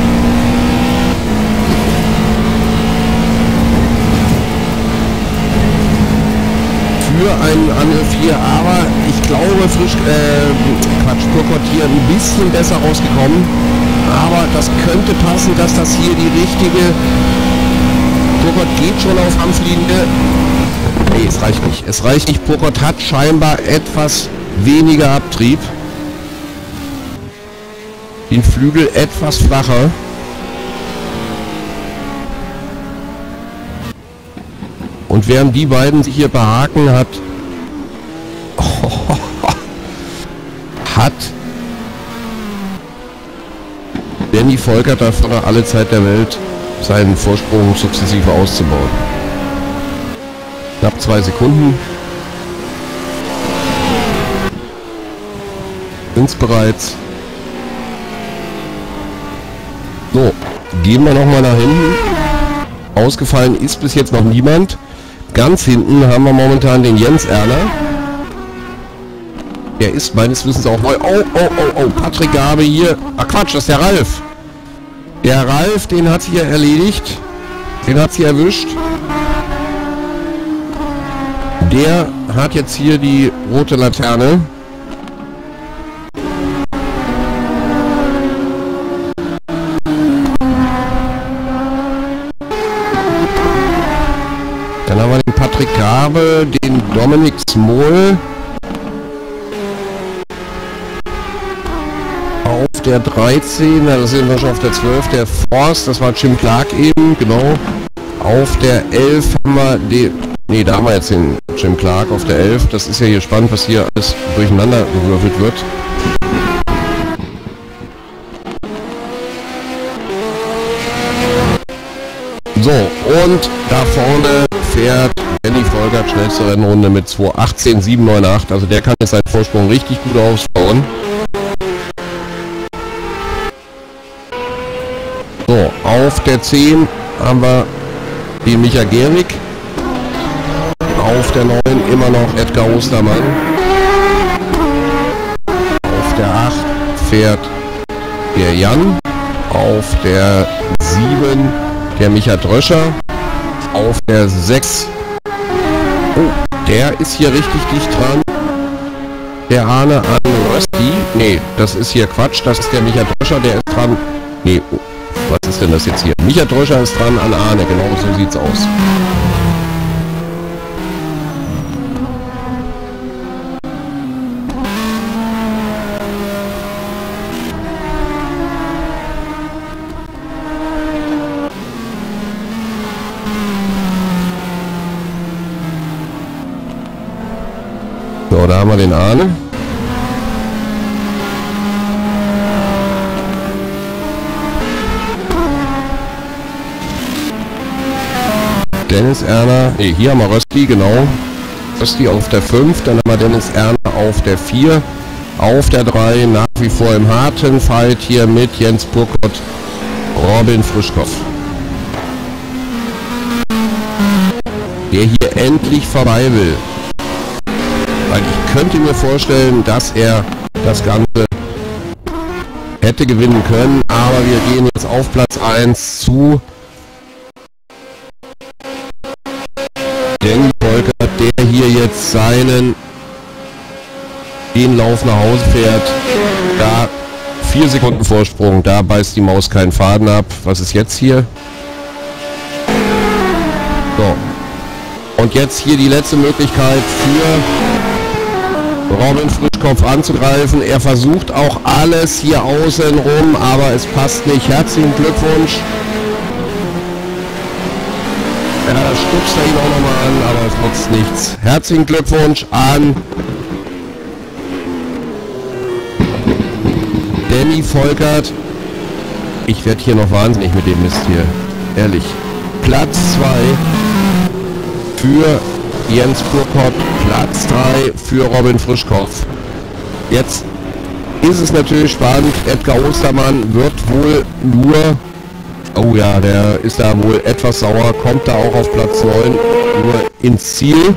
Für einen Angriff hier, aber ich glaube Frisch, äh, Quatsch, Purkott hier ein bisschen besser rausgekommen. Aber das könnte passen, dass das hier die richtige... Purkott geht schon auf Hanflinie. Nee, es reicht nicht. Es reicht nicht. Purkott hat scheinbar etwas weniger Abtrieb. Den Flügel etwas flacher. Und während die beiden sich hier behaken, hat hat Danny Volkert da vorne alle Zeit der Welt seinen Vorsprung sukzessive auszubauen. Knapp zwei Sekunden. Sind's bereits. So, gehen wir nochmal nach hinten. Ausgefallen ist bis jetzt noch niemand. Ganz hinten haben wir momentan den Jens Erler. Der ist meines Wissens auch neu. Oh, oh, oh, oh, Patrick Gabe hier. Ach Quatsch, das ist der Ralf. Der Ralf, den hat sie ja erledigt. Den hat sie erwischt. Der hat jetzt hier die rote Laterne. Dann haben wir den Patrick Gabe, den Dominik Smol. Auf der dreizehn, da sind wir schon auf der zwölf, der Forst, das war Jim Clark eben, genau. Auf der elf haben wir den, nee, da haben wir jetzt den Jim Clark auf der elf. Das ist ja hier spannend, was hier alles durcheinander gewürfelt wird. So, und da vorne fährt Danny Volkert, schnellste Rennrunde mit zwei achtzehn sieben neun acht. Also der kann jetzt seinen Vorsprung richtig gut ausbauen. So, auf der zehn haben wir den Micha Gehrig. Auf der neun immer noch Edgar Ostermann. Auf der acht fährt der Jan. Auf der sieben der Micha Dröscher. Auf der sechs. Oh, der ist hier richtig dicht dran. Der Arne an Rösti. Nee, das ist hier Quatsch. Das ist der Micha Dröscher, der ist dran. Nee, oh, was ist denn das jetzt hier? Micha Dröscher ist dran an Arne. Genau so sieht's aus. So, da haben wir den Arne. Dennis Erner, ne, hier haben wir Rösti, genau. Rösti auf der fünf, dann haben wir Dennis Erner auf der vier. Auf der drei nach wie vor im harten Fight hier mit Jens Burkhardt, Robin Frischkopf. Der hier endlich vorbei will. Weil ich könnte mir vorstellen, dass er das Ganze hätte gewinnen können, aber wir gehen jetzt auf Platz eins zu Danny Volkert, der hier jetzt seinen den Lauf nach Hause fährt. Da vier Sekunden Vorsprung, da beißt die Maus keinen Faden ab. Was ist jetzt hier? So. Und jetzt hier die letzte Möglichkeit für Robin Frischkopf anzugreifen. Er versucht auch alles hier außen rum, aber es passt nicht. Herzlichen Glückwunsch. Ja, da stupst er ihn auch nochmal an, aber es nutzt nichts. Herzlichen Glückwunsch an Danny Volkert. Ich werde hier noch wahnsinnig mit dem Mist hier. Ehrlich. Platz zwei für Jens Burkhardt, Platz drei für Robin Frischkopf. Jetzt ist es natürlich spannend. Edgar Ostermann wird wohl nur, oh ja, der ist da wohl etwas sauer, kommt da auch auf Platz neun nur ins Ziel.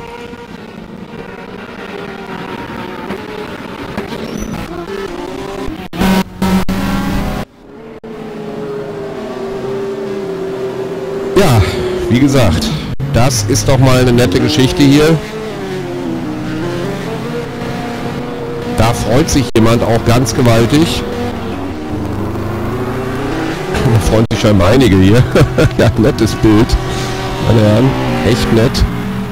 Ja, wie gesagt, das ist doch mal eine nette Geschichte hier. Da freut sich jemand auch ganz gewaltig. Da freuen sich scheinbar einige hier. Ja, nettes Bild. Meine Herren, echt nett.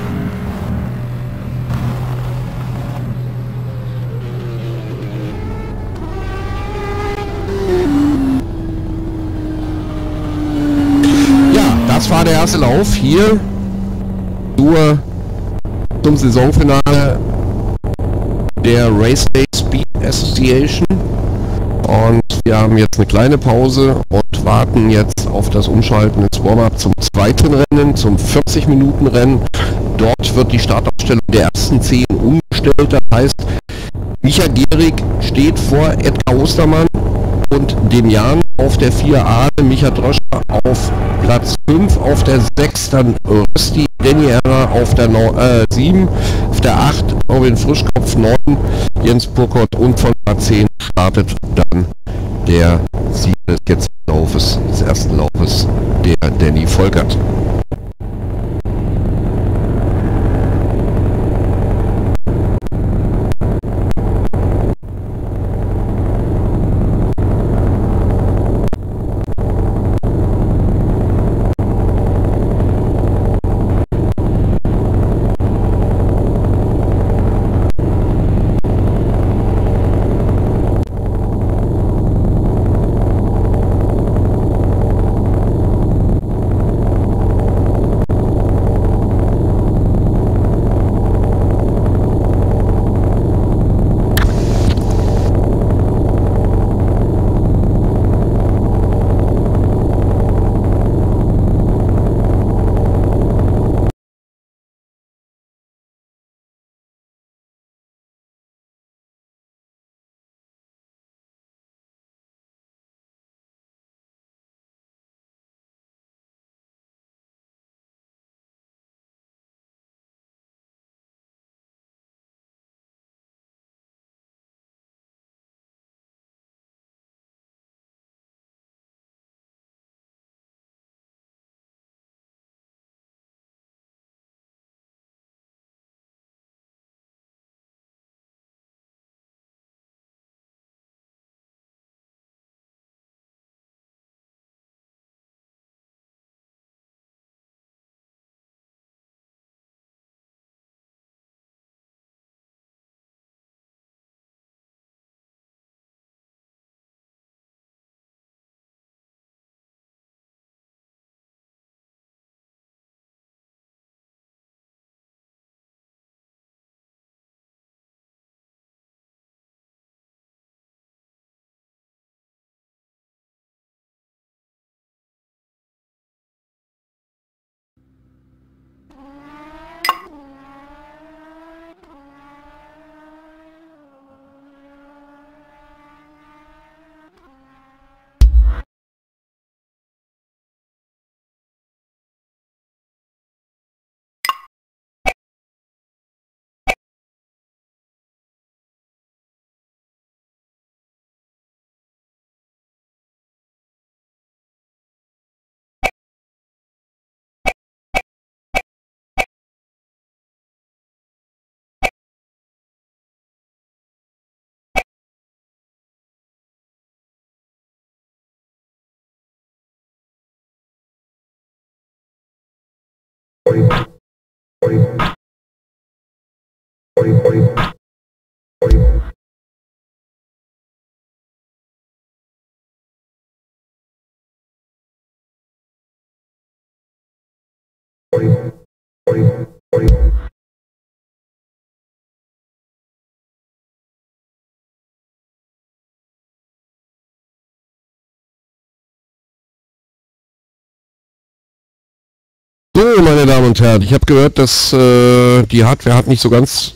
Ja, das war der erste Lauf hier. Nur zum Saisonfinale der Race Day Speed Association. Und Wir haben jetzt eine kleine Pause und warten jetzt auf das Umschalten ins Warm-up zum zweiten Rennen, zum vierzig Minuten Rennen. Dort wird die Startaufstellung der ersten zehn umgestellt. Das heißt, Micha Gehrig steht vor Edgar Ostermann und dem Jan auf der vier A, Micha Dröscher auf Platz fünf, auf der sechs dann Rösti, Danny Errer auf der äh, sieben, auf der acht Robin Frischkopf, neun Jens Burkhardt und von Platz zehn startet dann der Sieger des jetzt Laufes, des ersten Laufes, der Danny Volkert. So, meine Damen und Herren, ich habe gehört, dass äh, die Hardware hat nicht so ganz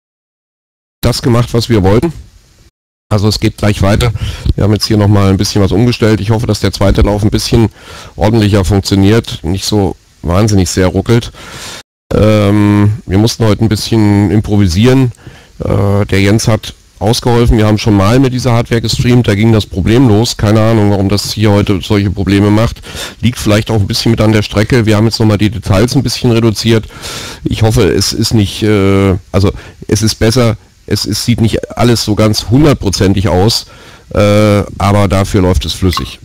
das gemacht, was wir wollten. Also es geht gleich weiter. Wir haben jetzt hier nochmal ein bisschen was umgestellt. Ich hoffe, dass der zweite Lauf ein bisschen ordentlicher funktioniert, nicht so wahnsinnig sehr ruckelt. Ähm, wir mussten heute ein bisschen improvisieren. Äh, der Jens hat ausgeholfen. Wir haben schon mal mit dieser Hardware gestreamt, da ging das Problem los. Keine Ahnung, warum das hier heute solche Probleme macht. Liegt vielleicht auch ein bisschen mit an der Strecke. Wir haben jetzt nochmal die Details ein bisschen reduziert. Ich hoffe, es ist nicht, äh, also es ist besser, es, es sieht nicht alles so ganz hundertprozentig aus, äh, aber dafür läuft es flüssig.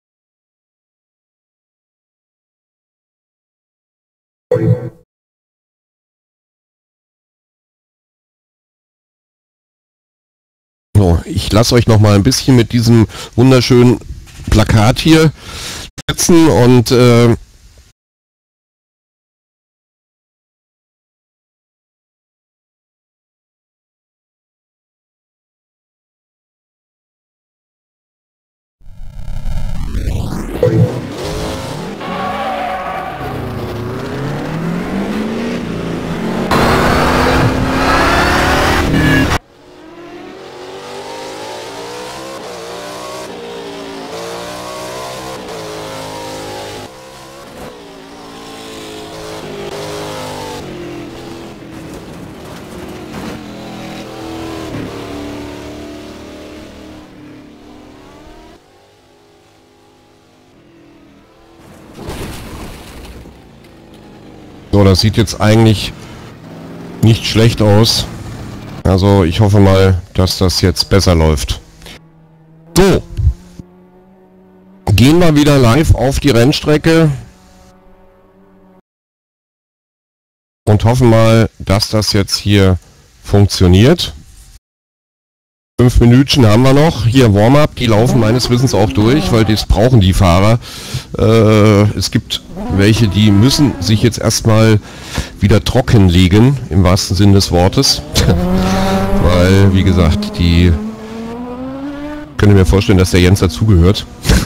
So, ich lasse euch noch mal ein bisschen mit diesem wunderschönen Plakat hier setzen und äh, So, das sieht jetzt eigentlich nicht schlecht aus. Also ich hoffe mal, dass das jetzt besser läuft. So. Gehen wir wieder live auf die Rennstrecke. Und hoffen mal, dass das jetzt hier funktioniert. Fünf Minütchen haben wir noch. Hier Warm-up, die laufen meines Wissens auch durch, weil das brauchen die Fahrer. Äh, es gibt welche, die müssen sich jetzt erstmal wieder trockenlegen, im wahrsten Sinne des Wortes. Weil, wie gesagt, die... Könnt ihr mir vorstellen, dass der Jens dazugehört.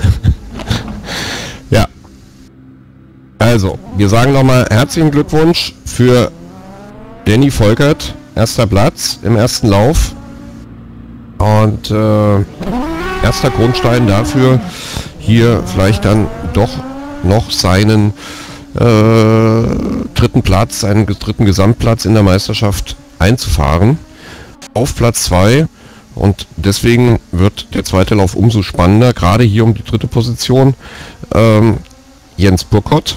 Ja. Also, wir sagen nochmal herzlichen Glückwunsch für Danny Volkert. Erster Platz im ersten Lauf. Und äh, erster Grundstein dafür, hier vielleicht dann doch noch seinen äh, dritten Platz, seinen dritten Gesamtplatz in der Meisterschaft einzufahren. Auf Platz zwei. Und deswegen wird der zweite Lauf umso spannender, gerade hier um die dritte Position. Ähm, Jens Burkott,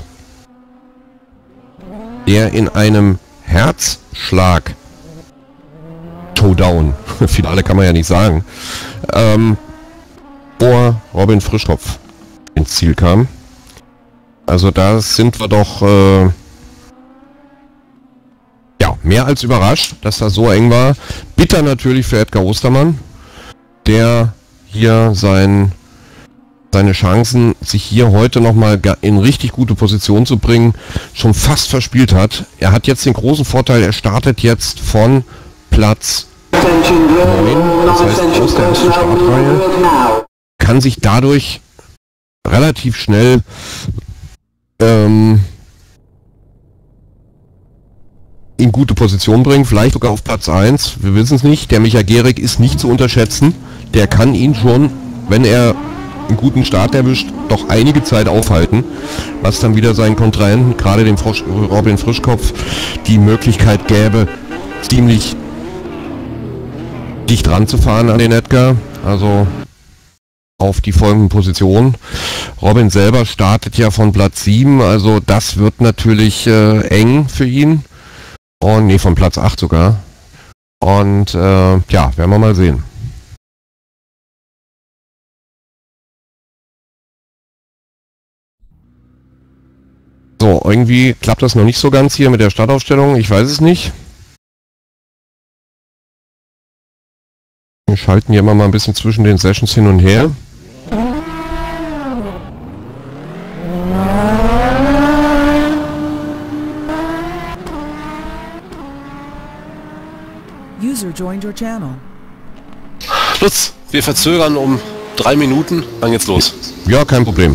der in einem Herzschlag Showdown, Finale kann man ja nicht sagen, ähm, vor Robin Frischkopf ins Ziel kam. Also da sind wir doch äh, ja, mehr als überrascht, dass das so eng war. Bitter natürlich für Edgar Ostermann, der hier sein, seine Chancen, sich hier heute nochmal in richtig gute Position zu bringen, schon fast verspielt hat. Er hat jetzt den großen Vorteil, er startet jetzt von Platz neun, das heißt aus der ersten Startreihe, kann sich dadurch relativ schnell ähm, in gute Position bringen, vielleicht sogar auf Platz eins, wir wissen es nicht. Der Micha Gehrig ist nicht zu unterschätzen, der kann ihn schon, wenn er einen guten Start erwischt, doch einige Zeit aufhalten, was dann wieder seinen Kontrahenten, gerade dem Frosch, Robin Frischkopf, die Möglichkeit gäbe, ziemlich dicht ranzufahren an den Edgar, also auf die folgenden Positionen. Robin selber startet ja von Platz sieben, also das wird natürlich äh, eng für ihn. Und nee, von Platz acht sogar. Und äh, ja, werden wir mal sehen. So, irgendwie klappt das noch nicht so ganz hier mit der Startaufstellung, ich weiß es nicht. Wir schalten hier immer mal ein bisschen zwischen den Sessions hin und her. User joined your channel. Lutz, wir verzögern um drei Minuten, dann geht's los. Ja, kein Problem.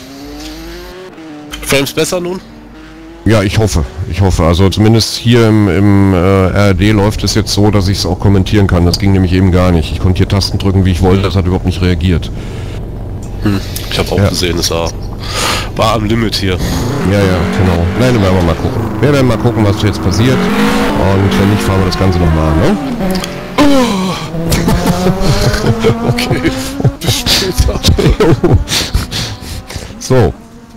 Frames besser nun? Ja, ich hoffe. Ich hoffe. Also zumindest hier im, im äh, R R D läuft es jetzt so, dass ich es auch kommentieren kann. Das ging nämlich eben gar nicht. Ich konnte hier Tasten drücken, wie ich wollte. Das hat überhaupt nicht reagiert. Hm, ich habe auch ja gesehen, es war, war am Limit hier. Ja, ja, genau. Nein, dann werden wir mal gucken. Wir werden mal gucken, was jetzt passiert. Und wenn nicht, fahren wir das Ganze nochmal an, ne? Oh. Okay, bis später. So.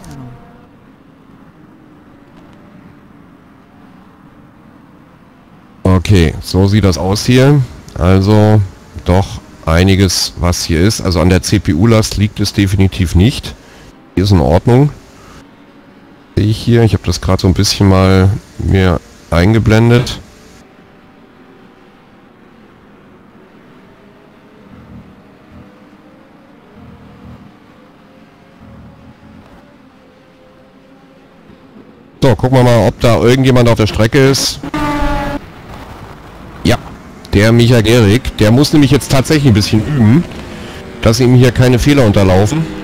Okay, so sieht das aus hier. Also doch einiges, was hier ist. Also an der C P U-Last liegt es definitiv nicht. Hier ist in Ordnung. Sehe ich hier. Ich habe das gerade so ein bisschen mal mir eingeblendet. So, gucken wir mal, ob da irgendjemand auf der Strecke ist. Ja, der Micha Gehrig. Der muss nämlich jetzt tatsächlich ein bisschen üben, dass ihm hier keine Fehler unterlaufen.